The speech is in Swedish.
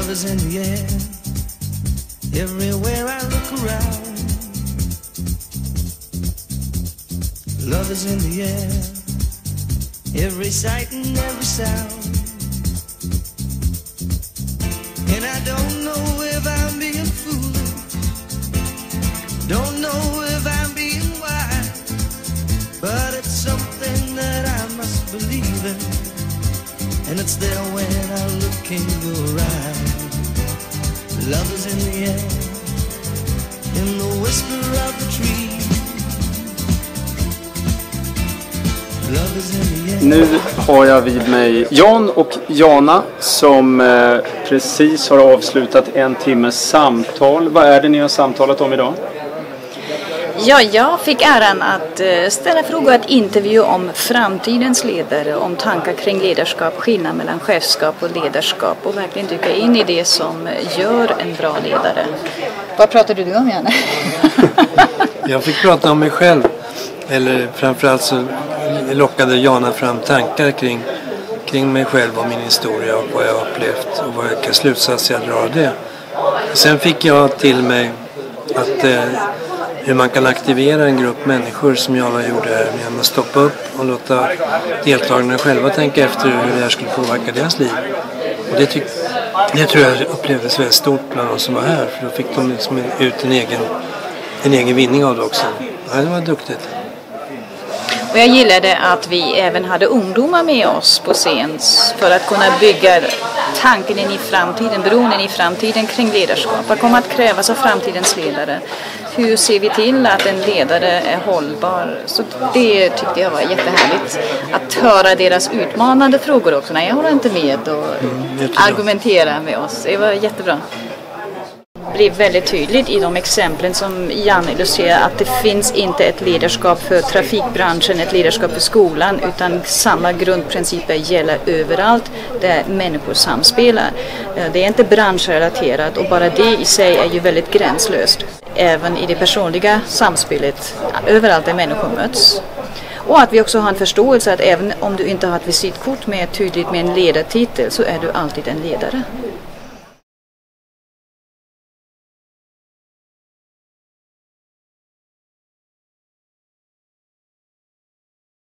Love is in the air, everywhere I look around. Love is in the air, every sight and every sound. And I don't know if I'm being foolish, don't know if I'm being wise, but it's something that I must believe in, and it's there when I look in your eyes. Love is in the air, in the whisper of the tree. Love is in the air. Nu har jag vid mig Jan och Jana som precis har avslutat en timmes samtal. Vad är det ni har samtalat om idag? Ja, jag fick äran att ställa frågor, att intervju om framtidens ledare, om tankar kring ledarskap, skillnad mellan chefskap och ledarskap och verkligen dyka in i det som gör en bra ledare. Vad pratade du om, Janne? Jag fick prata om mig själv, eller framförallt så lockade Jana fram tankar kring mig själv och min historia och vad jag har upplevt och vilka slutsatser jag drar av det. Sen fick jag till mig att hur man kan aktivera en grupp människor som jag gjorde här genom att stoppa upp och låta deltagarna själva tänka efter hur det här skulle påverka deras liv. Och det tror jag upplevdes väldigt stort bland de som var här, för då fick de liksom ut en egen vinning av det också. Ja, det var duktigt. Och jag gillade att vi även hade ungdomar med oss på scen för att kunna bygga tanken in i framtiden, bron in i framtiden kring ledarskap. Vad kommer att krävas av framtidens ledare? Hur ser vi till att en ledare är hållbar? Så det tyckte jag var jättehärligt. Att höra deras utmanande frågor också. Nej, jag håller inte med och argumentera med oss. Det var jättebra. Det blir väldigt tydligt i de exemplen som Jan illustrerar att det finns inte ett ledarskap för trafikbranschen, ett ledarskap för skolan, utan samma grundprinciper gäller överallt där människor samspelar. Det är inte branschrelaterat och bara det i sig är ju väldigt gränslöst. Även i det personliga samspelet, överallt där människor möts. Och att vi också har en förståelse att även om du inte har ett visitkort med tydligt med en ledartitel så är du alltid en ledare.